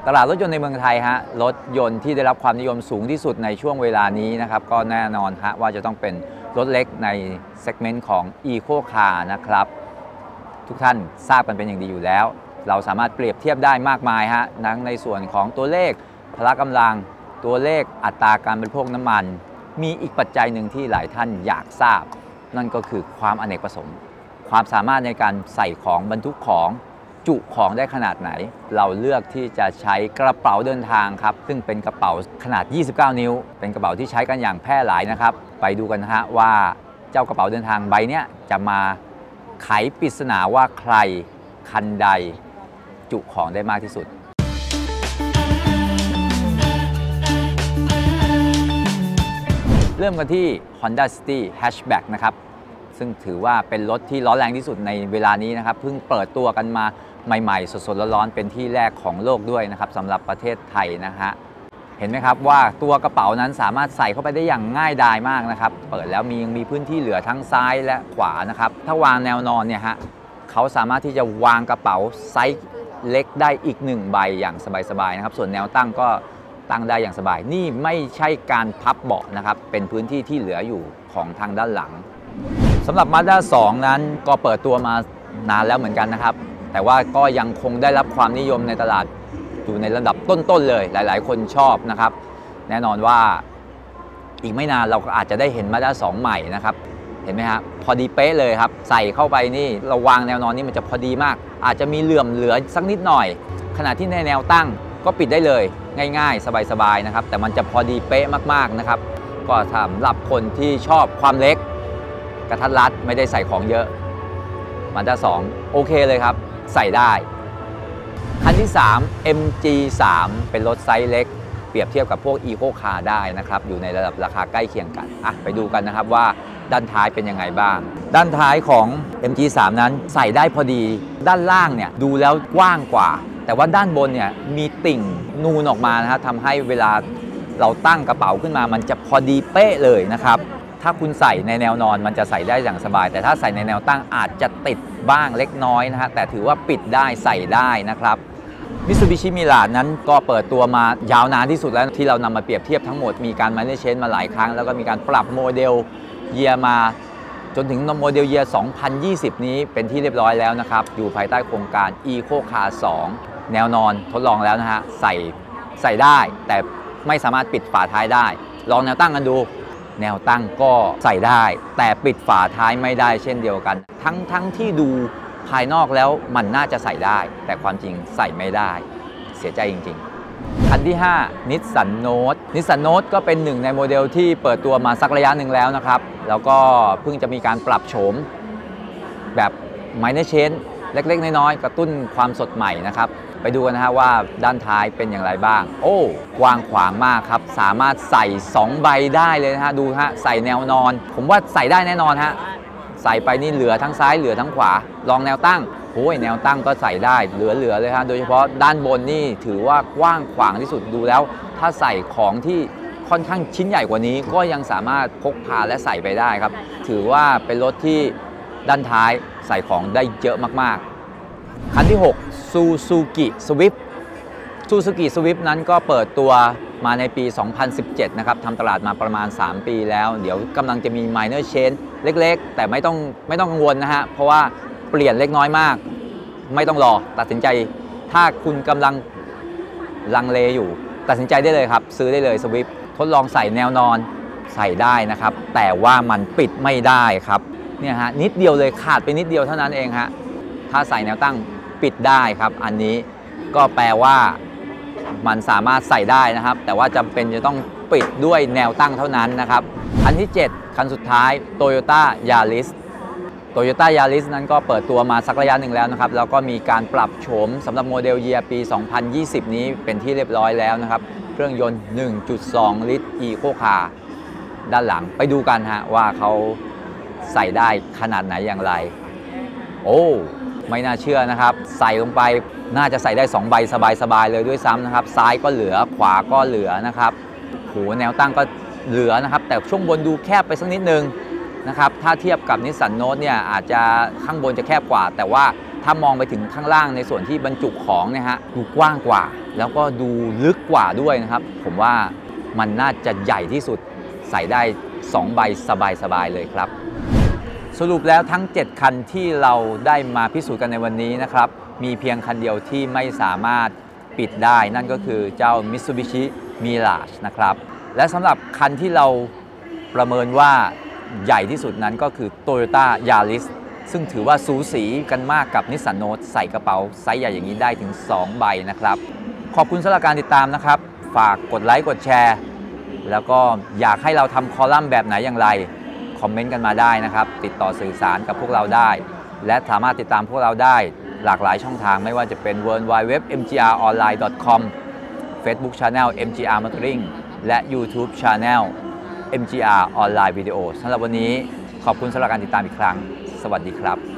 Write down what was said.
ตลาดรถยนต์ในเมืองไทยฮะรถยนต์ที่ได้รับความนิยมสูงที่สุดในช่วงเวลานี้นะครับก็แน่นอนฮะว่าจะต้องเป็นรถเล็กในเซกเมนต์ของ Eco Car นะครับทุกท่านทราบกันเป็นอย่างดีอยู่แล้วเราสามารถเปรียบเทียบได้มากมายฮะทั้งในส่วนของตัวเลขพละกำลังตัวเลขอัตราการบริโภคน้ำมันมีอีกปัจจัยหนึ่งที่หลายท่านอยากทราบนั่นก็คือความอเนกประสงค์ความสามารถในการใส่ของบรรทุกของจุของได้ขนาดไหนเราเลือกที่จะใช้กระเป๋าเดินทางครับซึ่งเป็นกระเป๋าขนาด 29 นิ้วเป็นกระเป๋าที่ใช้กันอย่างแพร่หลายนะครับไปดูกันฮะว่าเจ้ากระเป๋าเดินทางใบนี้จะมาไขปริศนาว่าใครคันใดจุของได้มากที่สุดเริ่มกันที่ Honda City Hatchback นะครับซึ่งถือว่าเป็นรถที่ร้อนแรงที่สุดในเวลานี้นะครับเพิ่งเปิดตัวกันมาใหม่ๆสดๆร้อนๆเป็นที่แรกของโลกด้วยนะครับสำหรับประเทศไทยนะฮะเห็นไหมครับว่าตัวกระเป๋านั้นสามารถใส่เข้าไปได้อย่างง่ายดายมากนะครับเปิดแล้วมีพื้นที่เหลือทั้งซ้ายและขวานะครับถ้าวางแนวนอนเนี่ยฮะเขาสามารถที่จะวางกระเป๋าไซส์เล็กได้อีก1ใบอย่างสบายๆนะครับส่วนแนวตั้งก็ตั้งได้อย่างสบายนี่ไม่ใช่การพับเบาะนะครับเป็นพื้นที่ที่เหลืออยู่ของทางด้านหลังสำหรับ Mazda 2 นั้นก็เปิดตัวมานานแล้วเหมือนกันนะครับแต่ว่าก็ยังคงได้รับความนิยมในตลาดอยู่ในระดับต้นๆเลยหลายๆคนชอบนะครับแน่นอนว่าอีกไม่นานเราก็อาจจะได้เห็น Mazda 2 ใหม่นะครับเห็นไหมครับพอดีเป๊ะเลยครับใส่เข้าไปนี่เราวางแนวนอนนี่มันจะพอดีมากอาจจะมีเหลื่อมเหลือสักนิดหน่อยขณะที่ในแนวตั้งก็ปิดได้เลยง่ายๆสบายๆนะครับแต่มันจะพอดีเป๊ะมากๆนะครับก็สำหรับคนที่ชอบความเล็กกระทัดรัดไม่ได้ใส่ของเยอะ Mazda 2 โอเคเลยครับใส่ได้คันที่ 3 MG3 เป็นรถไซส์เล็กเปรียบเทียบกับพวก Eco Car ได้นะครับอยู่ในระดับราคาใกล้เคียงกันไปดูกันนะครับว่าด้านท้ายเป็นยังไงบ้างด้านท้ายของ MG3 นั้นใส่ได้พอดีด้านล่างเนี่ยดูแล้วกว้างกว่าแต่ว่าด้านบนเนี่ยมีติ่งนูนออกมานะครับทำให้เวลาเราตั้งกระเป๋าขึ้นมามันจะพอดีเป๊ะเลยนะครับถ้าคุณใส่ในแนวนอนมันจะใส่ได้อย่างสบายแต่ถ้าใส่ในแนวตั้งอาจจะติดบ้างเล็กน้อยนะฮะแต่ถือว่าปิดได้ใส่ได้นะครับ Mitsubishi Mirage นั้นก็เปิดตัวมายาวนานที่สุดแล้วที่เรานำมาเปรียบเทียบทั้งหมดมีการ Minor Change มาหลายครั้งแล้วก็มีการปรับโมเดลเยียร์มาจนถึงโมเดลเยียร์ 2020 นี้เป็นที่เรียบร้อยแล้วนะครับอยู่ภายใต้โครงการ Eco Car 2 แนวนอนทดลองแล้วนะฮะใส่ได้แต่ไม่สามารถปิดฝาท้ายได้ลองแนวตั้งกันดูแนวตั้งก็ใส่ได้แต่ปิดฝาท้ายไม่ได้เช่นเดียวกันทั้งที่ดูภายนอกแล้วมันน่าจะใส่ได้แต่ความจริงใส่ไม่ได้เสียใจจริงๆคันที่ 5 Nissan Note ก็เป็นหนึ่งในโมเดลที่เปิดตัวมาสักระยะหนึ่งแล้วนะครับแล้วก็เพิ่งจะมีการปรับโฉมแบบ Minor Change เล็กๆน้อยๆกระตุ้นความสดใหม่นะครับไปดูกันนะฮะว่าด้านท้ายเป็นอย่างไรบ้างโอ้กว้างขวางมากครับสามารถใส่2ใบได้เลยนะฮะดูฮะใส่แนวนอนผมว่าใส่ได้แน่นอนฮะใส่ไปนี่เหลือทั้งซ้ายเหลือทั้งขวาลองแนวตั้งโอ้ยแนวตั้งก็ใส่ได้เหลือเลยฮะโดยเฉพาะด้านบนนี่ถือว่ากว้างขวางที่สุดดูแล้วถ้าใส่ของที่ค่อนข้างชิ้นใหญ่กว่านี้ก็ยังสามารถพกพาและใส่ไปได้ครับถือว่าเป็นรถที่ด้านท้ายใส่ของได้เยอะมากๆคันที่ 6 Suzuki Swift นั้นก็เปิดตัวมาในปี 2017 นะครับทำตลาดมาประมาณ 3 ปีแล้วเดี๋ยวกำลังจะมี Minor Change เล็กๆแต่ไม่ต้องกังวลนะฮะเพราะว่าเปลี่ยนเล็กน้อยมากไม่ต้องรอตัดสินใจถ้าคุณกำลังลังเลอยู่ตัดสินใจได้เลยครับซื้อได้เลย Swift ทดลองใส่แนวนอนใส่ได้นะครับแต่ว่ามันปิดไม่ได้ครับเนี่ยฮะนิดเดียวเลยขาดไปนิดเดียวเท่านั้นเองฮะถ้าใส่แนวตั้งปิดได้ครับอันนี้ก็แปลว่ามันสามารถใส่ได้นะครับแต่ว่าจำเป็นจะต้องปิดด้วยแนวตั้งเท่านั้นนะครับคันที่ 7 คันสุดท้าย Toyota Yaris นั้นก็เปิดตัวมาสักระยะหนึ่งแล้วนะครับแล้วก็มีการปรับโฉมสำหรับโมเดลเยียร์ปี 2020 นี้เป็นที่เรียบร้อยแล้วนะครับเครื่องยนต์ 1.2 ลิตร Eco Car ด้านหลังไปดูกันฮะว่าเขาใส่ได้ขนาดไหนอย่างไรโอ้ไม่น่าเชื่อนะครับใส่ลงไปน่าจะใส่ได้2ใบสบายๆเลยด้วยซ้ำนะครับซ้ายก็เหลือขวาก็เหลือนะครับแนวตั้งก็เหลือนะครับแต่ช่วงบนดูแคบไปสักนิดนึงนะครับถ้าเทียบกับ Nissan Note เนี่ยอาจจะข้างบนจะแคบกว่าแต่ว่าถ้ามองไปถึงข้างล่างในส่วนที่บรรจุของเนี่ยฮะดูกว้างกว่าแล้วก็ดูลึกกว่าด้วยนะครับผมว่ามันน่าจะใหญ่ที่สุดใส่ได้2ใบสบายๆเลยครับสรุปแล้วทั้ง7คันที่เราได้มาพิสูจน์กันในวันนี้นะครับมีเพียงคันเดียวที่ไม่สามารถปิดได้นั่นก็คือเจ้า Mitsubishi Mirage นะครับและสำหรับคันที่เราประเมินว่าใหญ่ที่สุดนั้นก็คือ Toyota Yaris ซึ่งถือว่าสูสีกันมากกับ Nissan Note ใส่กระเป๋าไซส์ใหญ่อย่างนี้ได้ถึง2ใบนะครับขอบคุณสำหรับการติดตามนะครับฝากกดไลค์กดแชร์แล้วก็อยากให้เราทำคอลัมน์แบบไหนอย่างไรคอมเมนต์กันมาได้นะครับติดต่อสื่อสารกับพวกเราได้และสามารถติดตามพวกเราได้หลากหลายช่องทางไม่ว่าจะเป็น www.mgronline.com Facebook Channel MGR Motoring และ YouTube Channel MGR Online Video สำหรับวันนี้ขอบคุณสำหรับการติดตามอีกครั้งสวัสดีครับ